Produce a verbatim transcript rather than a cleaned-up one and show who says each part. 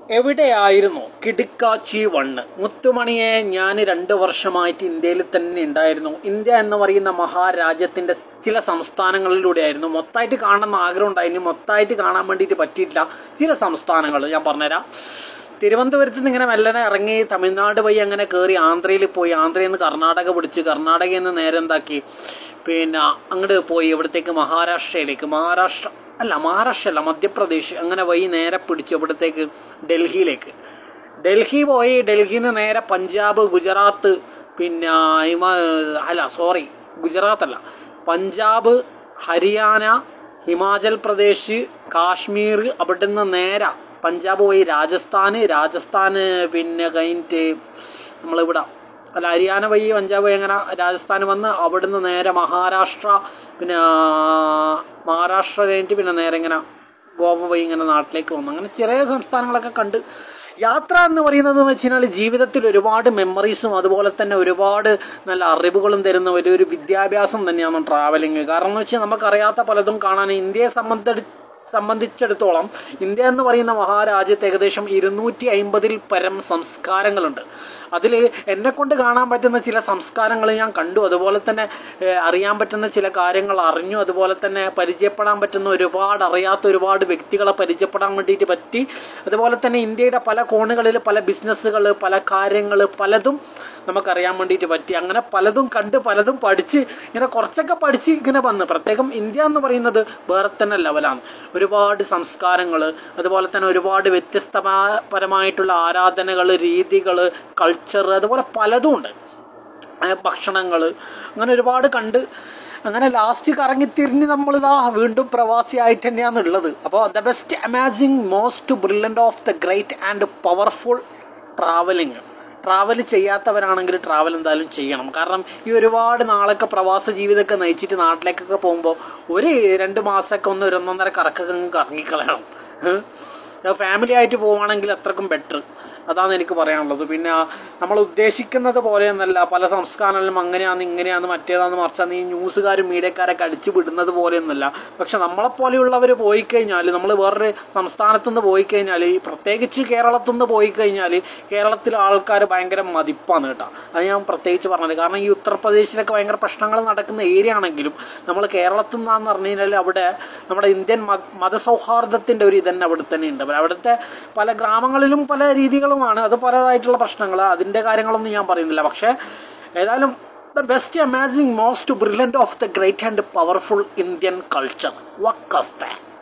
Speaker 1: എവിടെയായിരുന്നു കിടുക്കാച്ചി വണ്ണ്? മുത്തുമണിയെ ഞാൻ രണ്ട് വർഷമായിട്ട് ഇന്ത്യയിൽ തന്നെ ഉണ്ടായിരുന്നു. ഇന്ത്യ എന്ന് പറയുന്ന മഹാരാജ്യത്തിന്റെ ചില സംസ്ഥാനങ്ങളിലൂടെയായിരുന്നു. മൊത്തമായിട്ട് കാണണമെന്ന് ആഗ്രഹം ഉണ്ടായിരുന്നു. മൊത്തമായിട്ട് കാണാൻ വേണ്ടിയിട്ട് പറ്റിയിട്ടില്ല. ചില സംസ്ഥാനങ്ങൾ ഞാൻ പറഞ്ഞുതരാം. തിരുവനന്തപുരത്ത് നിന്ന് ഇങ്ങനെ മെല്ലനെ ഇറങ്ങി തമിഴ്നാട് വഴി അങ്ങനെ കയറി ആന്ധ്രയിൽ പോയി. ആന്ധ്രയിൽ നിന്ന് കർണാടക പിടിച്ച് കർണാടകയിൽ നിന്ന് നേരെ എന്താക്കി പിന്നെ അങ്ങോട്ട് പോയി ഇവിടത്തേക്ക് മഹാരാഷ്ട്രയിലേക്ക്. മഹാരാഷ്ട്ര അല്ല മഹാരാഷ്ട്ര അല്ല മധ്യപ്രദേശ് അങ്ങനെ വഴി നേരെ പിടിച്ചു ഇവിടത്തേക്ക് ഡൽഹിയിലേക്ക്. ഡൽഹി പോയി. ഡൽഹിയിൽ നിന്ന് നേരെ പഞ്ചാബ്, ഗുജറാത്ത്, പിന്നെ ഹിമ അല്ല സോറി ഗുജറാത്ത് അല്ല പഞ്ചാബ്, ഹരിയാന, ഹിമാചൽ പ്രദേശ്, കാശ്മീർ, അവിടെ നിന്ന് നേരെ പഞ്ചാബ് പോയി രാജസ്ഥാന്. രാജസ്ഥാന് പിന്നെ കഴിഞ്ഞിട്ട് നമ്മളിവിടെ അല്ല ഹരിയാന വഴി പഞ്ചാബ് വഴി അങ്ങനെ രാജസ്ഥാൻ വന്ന് അവിടുന്ന് നേരെ മഹാരാഷ്ട്ര, പിന്നെ മഹാരാഷ്ട്ര കഴിഞ്ഞിട്ട് പിന്നെ നേരെ ഇങ്ങനെ ഗോവ വഴി ഇങ്ങനെ നാട്ടിലേക്ക് വന്നു. അങ്ങനെ ചെറിയ സംസ്ഥാനങ്ങളൊക്കെ കണ്ട് യാത്ര എന്ന് പറയുന്നത് എന്ന് വെച്ച് കഴിഞ്ഞാൽ ജീവിതത്തിൽ ഒരുപാട് മെമ്മറീസും അതുപോലെ തന്നെ ഒരുപാട് നല്ല അറിവുകളും തരുന്ന ഒരു ഒരു വിദ്യാഭ്യാസം തന്നെയാണ് ട്രാവലിങ്. കാരണം എന്ന് വെച്ചാൽ നമുക്കറിയാത്ത പലതും കാണാൻ ഇന്ത്യയെ സംബന്ധിച്ച് സംബന്ധിച്ചിടത്തോളം ഇന്ത്യ എന്ന് പറയുന്ന മഹാരാജ്യത്ത് ഏകദേശം ഇരുന്നൂറ്റി അമ്പതിൽ പരം സംസ്കാരങ്ങളുണ്ട്. അതിൽ എന്നെ കൊണ്ട് കാണാൻ പറ്റുന്ന ചില സംസ്കാരങ്ങൾ ഞാൻ കണ്ടു. അതുപോലെ തന്നെ അറിയാൻ പറ്റുന്ന ചില കാര്യങ്ങൾ അറിഞ്ഞു. അതുപോലെ തന്നെ പരിചയപ്പെടാൻ പറ്റുന്ന ഒരുപാട് അറിയാത്ത ഒരുപാട് വ്യക്തികളെ പരിചയപ്പെടാൻ വേണ്ടിയിട്ട് പറ്റി. അതുപോലെ തന്നെ ഇന്ത്യയുടെ പല കോണുകളിൽ പല ബിസിനസ്സുകൾ, പല കാര്യങ്ങൾ പലതും നമുക്കറിയാൻ വേണ്ടിയിട്ട് പറ്റി. അങ്ങനെ പലതും കണ്ട് പലതും പഠിച്ച് ഇങ്ങനെ കുറച്ചൊക്കെ പഠിച്ച് ഇങ്ങനെ വന്ന് പ്രത്യേകം ഇന്ത്യ എന്ന് പറയുന്നത് വേറെ തന്നെ ലെവലാണ്. ഒരുപാട് സംസ്കാരങ്ങൾ, അതുപോലെ തന്നെ ഒരുപാട് വ്യത്യസ്തപരമായിട്ടുള്ള ആരാധനകൾ, രീതികൾ, കൾച്ചർ, അതുപോലെ പലതും ഉണ്ട്. ഭക്ഷണങ്ങൾ അങ്ങനെ ഒരുപാട് കണ്ട് അങ്ങനെ ലാസ്റ്റ് കറങ്ങിത്തിരിഞ്ഞ് നമ്മളിതാ വീണ്ടും പ്രവാസിയായിട്ട് തന്നെയാണ് ഉള്ളത്. അപ്പോൾ the best amazing most brilliant of the great and powerful travelling. Travel ചെയ്യാത്തവരാണെങ്കിൽ ട്രാവൽ എന്തായാലും ചെയ്യണം. കാരണം ഈ ഒരുപാട് നാളൊക്കെ പ്രവാസ ജീവിതമൊക്കെ നയിച്ചിട്ട് നാട്ടിലേക്കൊക്കെ പോകുമ്പോൾ ഒരു രണ്ട് മാസമൊക്കെ ഒന്ന് ഒരു ഒന്നൊന്നര കറക്കൊക്കെ കറങ്ങിക്കളയണം. ഫാമിലി ആയിട്ട് പോവുകയാണെങ്കിൽ അത്രക്കും ബെറ്റർ. അതാണ് എനിക്ക് പറയാനുള്ളത്. പിന്നെ നമ്മൾ ഉദ്ദേശിക്കുന്നത് പോലെയൊന്നല്ല. പല സംസ്ഥാനങ്ങളിലും അങ്ങനെയാന്ന് ഇങ്ങനെയാന്ന് മറ്റേതാന്ന് മറിച്ചാന്ന് ഈ ന്യൂസുകാരും മീഡിയക്കാരൊക്കെ അടിച്ചു വിടുന്നത് പോലെയൊന്നുമല്ല. പക്ഷെ നമ്മളെപ്പോലെയുള്ളവർ പോയി കഴിഞ്ഞാൽ, നമ്മൾ വേറൊരു സംസ്ഥാനത്തു നിന്ന് പോയി കഴിഞ്ഞാൽ, പ്രത്യേകിച്ച് കേരളത്തിൽ നിന്ന് പോയി കഴിഞ്ഞാൽ കേരളത്തിലെ ആൾക്കാർ ഭയങ്കര മതിപ്പാണ് കേട്ടോ. അത് ഞാൻ പ്രത്യേകിച്ച് പറഞ്ഞത്. കാരണം ഈ ഉത്തർപ്രദേശിലൊക്കെ ഭയങ്കര പ്രശ്നങ്ങൾ നടക്കുന്ന ഏരിയ ആണെങ്കിലും നമ്മൾ കേരളത്തിൽ നിന്നാന്ന് പറഞ്ഞു കഴിഞ്ഞാൽ അവിടെ നമ്മുടെ ഇന്ത്യൻ മതസൗഹാർദ്ദത്തിൻ്റെ ഒരു ഇതന്നെ അവിടെ തന്നെ ഉണ്ട്. അവിടുത്തെ പല ഗ്രാമങ്ങളിലും പല രീതികളും ാണ് അത് പലതായിട്ടുള്ള പ്രശ്നങ്ങൾ. അതിൻ്റെ കാര്യങ്ങളൊന്നും ഞാൻ പറയുന്നില്ല. പക്ഷേ ഏതായാലും the best amazing most brilliant of the great and powerful Indian culture വക്കസ്തേ.